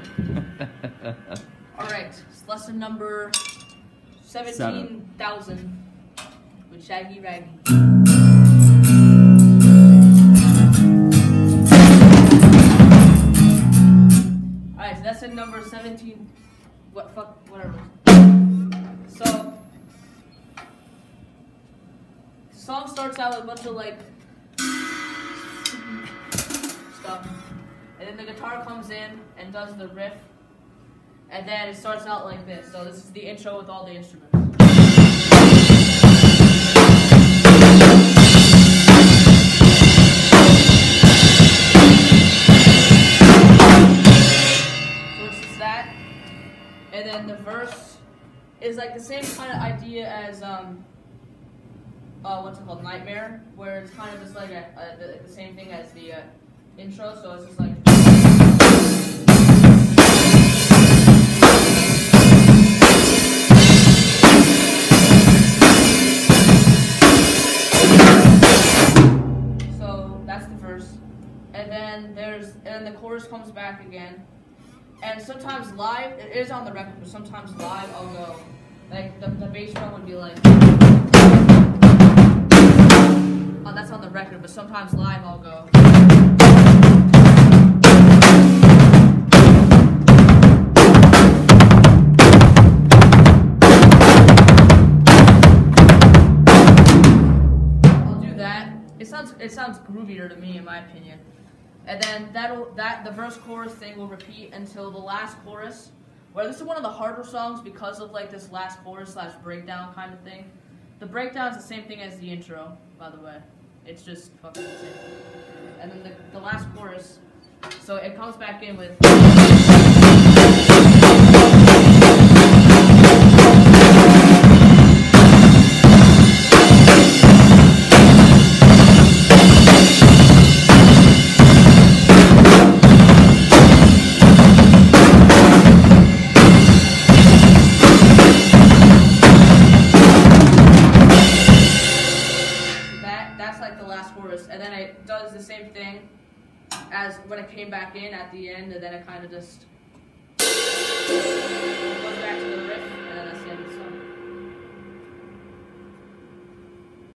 Alright, it's lesson number 17,000 with Shaggy Raggy. Alright, so lesson number 17. Whatever. So, the song starts out with a bunch of like stuff, and then the guitar comes in and does the riff, and then it starts out like this. So this is the intro with all the instruments. So this is that, and then the verse is like the same kind of idea as what's it called, Nightmare, where it's kind of just like the same thing as the intro. So it's just like. So that's the verse, and then the chorus comes back again. And sometimes live, it is on the record, but sometimes live I'll go, like, the bass drum would be like, oh, that's on the record, but sometimes live I'll go. I'll do that. It sounds groovier to me, in my opinion. And then the verse chorus thing will repeat until the last chorus, where this is one of the harder songs because of like this last chorus / breakdown kind of thing. The breakdown is the same thing as the intro, by the way. It's just fucking insane. And then the last chorus, so it comes back in with. That's like the last chorus, and then it does the same thing as when it came back in at the end, and then it kind of just.